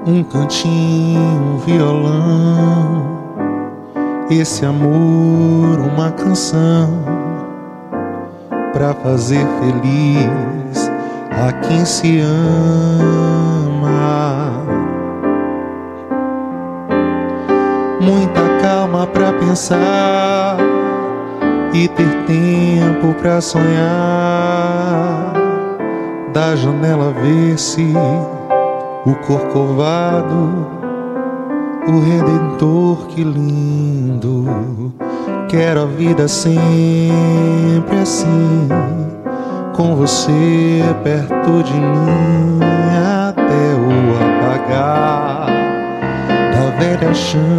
Um cantinho, um violão, esse amor, uma canção pra fazer feliz a quem se ama. Muita calma pra pensar e ter tempo pra sonhar. Da janela ver-se o Corcovado, o Redentor, que lindo. Quero a vida sempre assim, com você perto de mim, até o apagar da velha chama.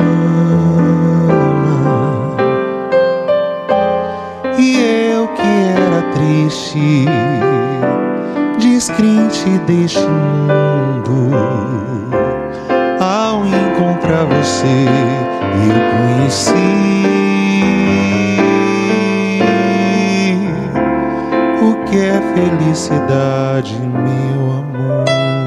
E eu que era triste, descrente deste mundo, ao encontrar você eu conheci o que é felicidade, meu amor.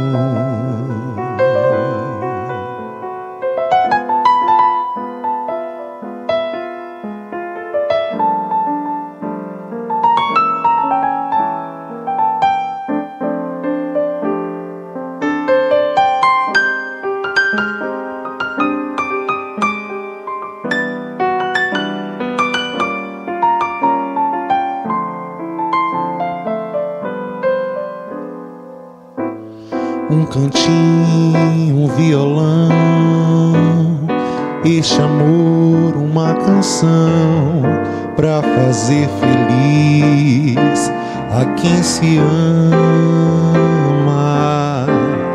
Um cantinho, um violão, este amor, uma canção pra fazer feliz a quem se ama.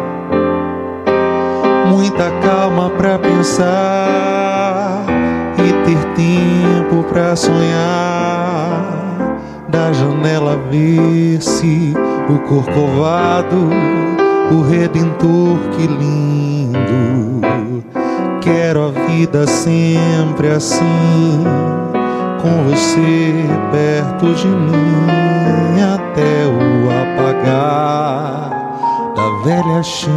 Muita calma pra pensar e ter tempo pra sonhar. Da janela ver-se o Corcovado, o Redentor, que lindo. Quero a vida sempre assim, com você perto de mim, até o apagar da velha chama.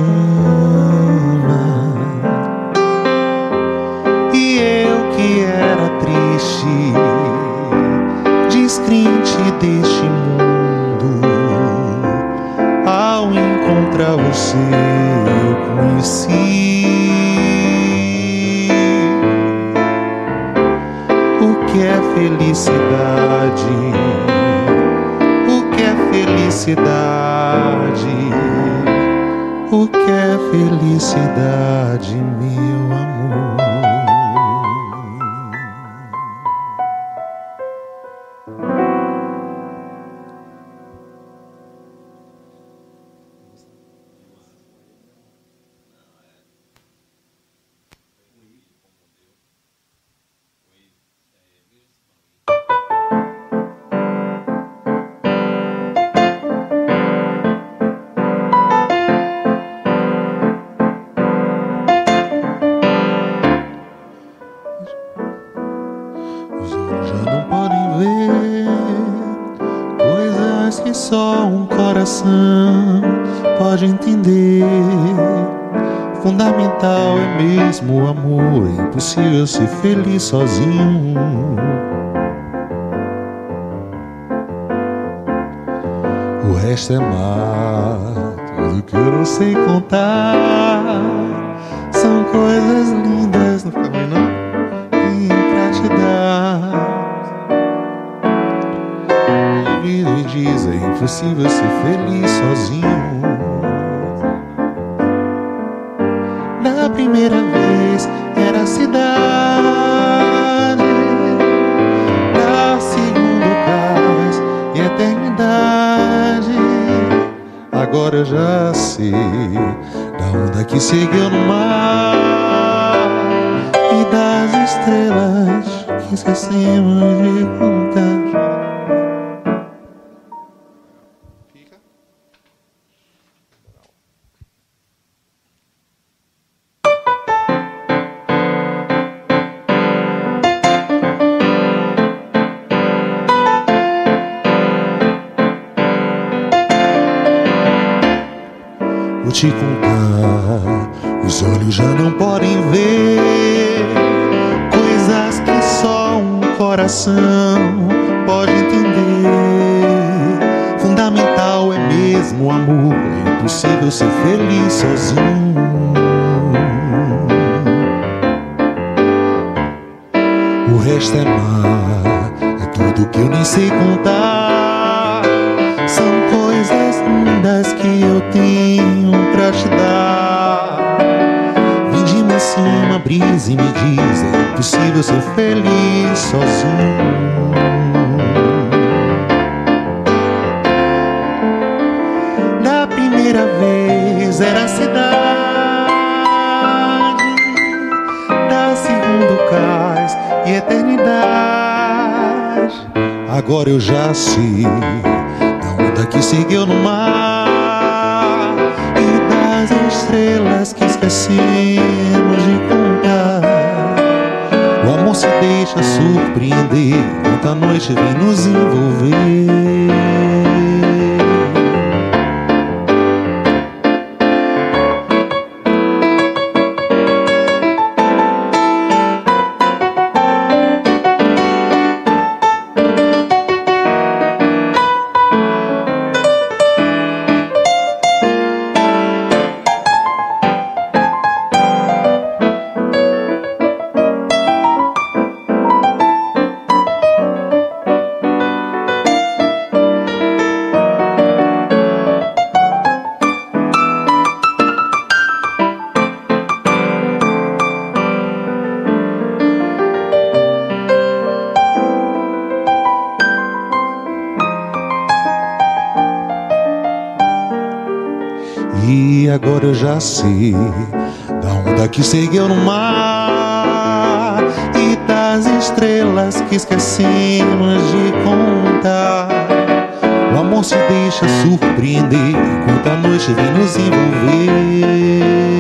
E eu que era triste, descrente deste mundo, ao encontrar você eu conheci o que é felicidade, o que é felicidade, o que é felicidade, meu amor. Os olhos já não podem ver coisas que só um coração pode entender. Fundamental é mesmo o amor, é impossível ser feliz sozinho. O resto é mar, tudo que eu não sei contar. São coisas lindas, não fica bem não? Pra te dar. Ouvido e diz, é impossível ser feliz sozinho. Da primeira vez era a cidade, da segunda o cais e a eternidade. Agora eu já sei da onda que seguiu no mar e das estrelas que esquecemos de contar. Vou te contar os Meus olhos já não podem ver coisas que só um coração pode entender. Fundamental é mesmo o amor, é impossível ser feliz sozinho. O resto é mar, é tudo que eu nem sei contar. São coisas lindas que eu tenho pra te dar. Vem de cima, brisa e me diz, é impossível ser feliz sozinho. Da primeira vez era a cidade, da segunda o cais e eternidade. Agora eu já sei da onda que seguiu no mar e das estrelas que esquecemos de contar. O amor se deixa surpreender enquanto a noite vem nos envolver. E agora eu já sei da onda que seguiu no mar e das estrelas que esquecemos de contar. O amor se deixa surpreender enquanto a noite vem nos envolver.